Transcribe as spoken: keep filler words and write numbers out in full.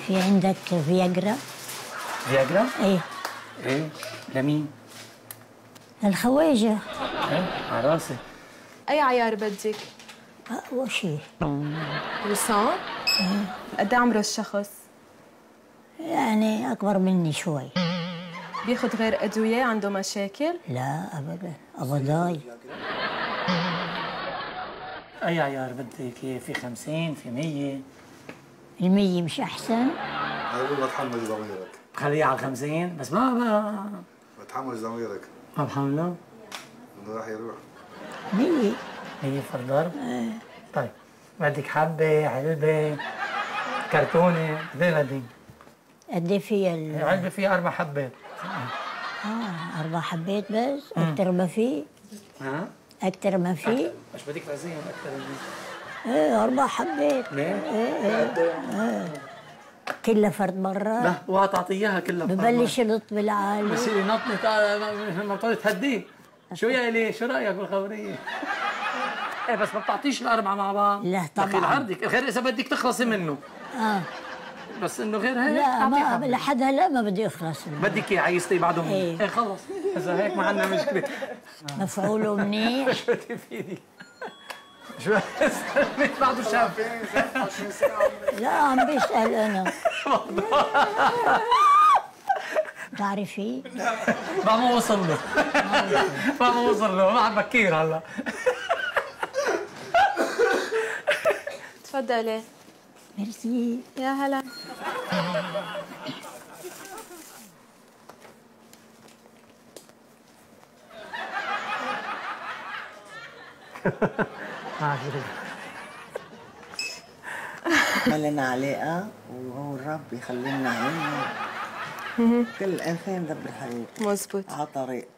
في عندك فياجرا؟ فياجرا؟ ايه. ايه؟ لمين؟ للخواجة. ايه؟ على راسي. أي عيار بدك؟ أقوى شيء. وسام؟ ايه. قد عمره الشخص؟ يعني أكبر مني شوي. بياخد غير أدوية؟ عنده مشاكل؟ لا أبدا، أبداي. أي عيار بدك؟ في خمسين، في مية؟ المية مش أحسن؟ أقول بتحمل ضميرك. خليها على الخمسين، بس ما ما بتحمل ضميرك. ما بحمله؟ إنه راح يروح. مية. مية فرد ضرب؟ ايه. طيب بدك حبة، علبة، كرتونة، قد ايه بدك؟ قد ايه فيها ال... علبة فيها أربع حبات. اه أربع حبات بس؟ أكتر ما في؟ ها؟ أكتر ما في؟ مش بدك تعزيهم أكثر من ايه أربع حبات. ليه؟ ايه ايه ايه كلها فرد مرة؟ لا وهتعطي إياها كلها فرد. ببلش ينط بالعالي. بصير ينطنط ما بتقعدي تهديه. شو يا إلي؟ شو رأيك بالخبرية؟ ايه بس ما بتعطيش الأربعة مع بعض؟ لا طبعا. أخي عرضك، غير إذا بدك تخلصي منه. اه بس إنه غير هيك لا ما لحد هلا ما بدي أخلص منه. بدك إيه عايزتي بعدهم؟ ايه ايه خلص إذا هيك ما عندنا مشكلة. مفعوله منيح. شو بدي فيني؟ شو بعده شاب. لا عم بيسأل أنا. بتعرفي؟ ما ما وصل له. ما ما وصل له، ما عم بكير هلا. تفضلي. ميرسي. يا هلا. لنا علاقة وهو الرب يخلي لنا عينه. كل إنسان دبر حياته مزبوط على طريقته.